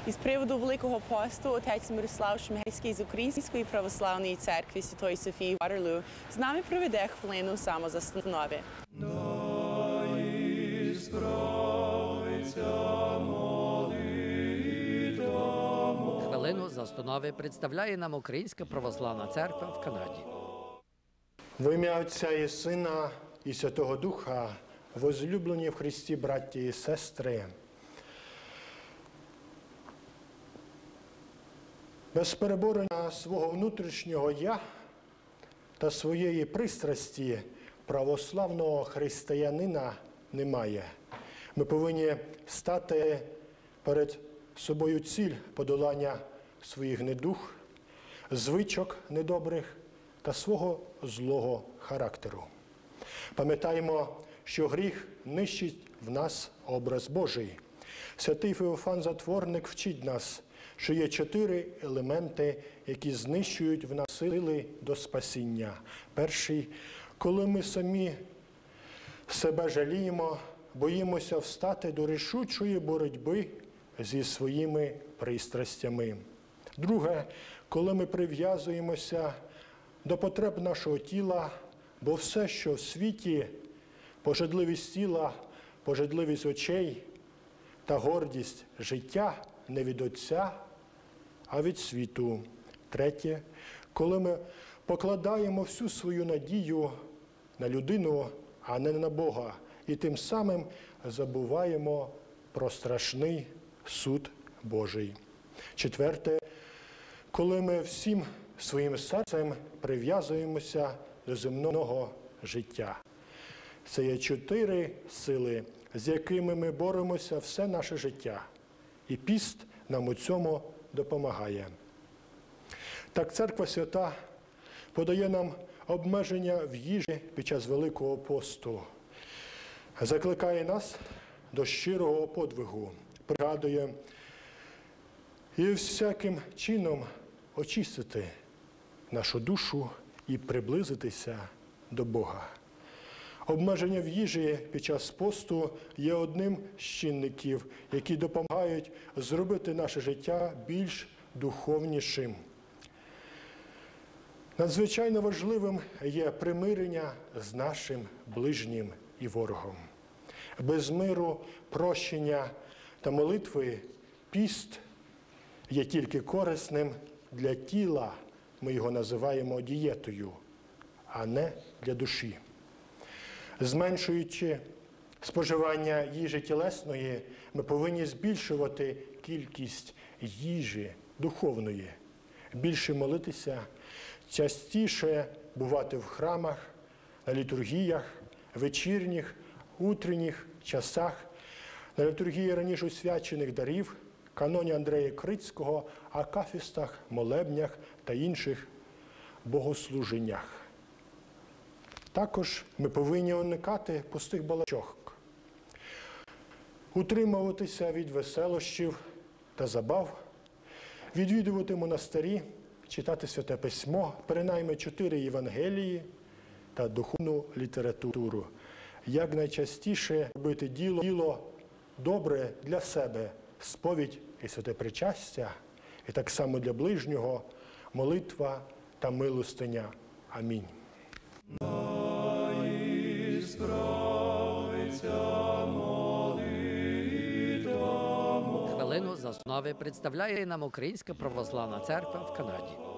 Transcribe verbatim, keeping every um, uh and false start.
Із приводу Великого посту отець Мирослав Шмельський з Української православної церкви Святої Софії Ватерлу з нами проведе хвилину самозастанови. Хвилину застанови представляє нам Українська православна церква в Канаді. Во ім'я Отця і Сина і Святого Духа, возлюблені в Христі браті і сестри, без переборення свого внутрішнього «я» та своєї пристрасті православного християнина немає. Ми повинні стати перед собою ціль подолання своїх недуг, звичок недобрих та свого злого характеру. Пам'ятаємо, що гріх нищить в нас образ Божий. Святий Феофан Затворник вчить нас, що є чотири елементи, які знищують в нас сили до спасіння. Перший – коли ми самі себе жаліємо, боїмося встати до рішучої боротьби зі своїми пристрастями. Друге – коли ми прив'язуємося до потреб нашого тіла, бо все, що в світі, пожадливість тіла, пожадливість очей та гордість життя не від Отця, а від світу. Третє – коли ми покладаємо всю свою надію на людину, а не на Бога, і тим самим забуваємо про страшний суд Божий. Четверте – коли ми всім своїм серцем прив'язуємося до земного життя. Це є чотири сили, з якими ми боремося все наше життя. І піст нам у цьому допомагає. Так Церква Свята подає нам обмеження в їжі під час Великого посту. Закликає нас до щирого подвигу, пригадує і всяким чином очистити нашу душу і приблизитися до Бога. Обмеження в їжі під час посту є одним з чинників, які допомагають зробити наше життя більш духовнішим. Надзвичайно важливим є примирення з нашим ближнім і ворогом. Без миру, прощення та молитви піст є тільки корисним для тіла, ми його називаємо дієтою, а не для душі. Зменшуючи споживання їжі тілесної, ми повинні збільшувати кількість їжі духовної, більше молитися, частіше бувати в храмах, на літургіях, вечірніх, утренніх часах, на літургії раніше освячених дарів, каноні Андрея Крицького, акафістах, молебнях та інших богослуженнях. Також ми повинні уникати пустих балачок, утримуватися від веселощів та забав, відвідувати монастирі, читати Святе Письмо, принаймні чотири Євангелії та духовну літературу. Як найчастіше робити діло, діло добре для себе, сповідь і святе причастя, і так само для ближнього молитва та милостиня. Амінь. Хвилину застанови представляє нам Українська православна церква в Канаді.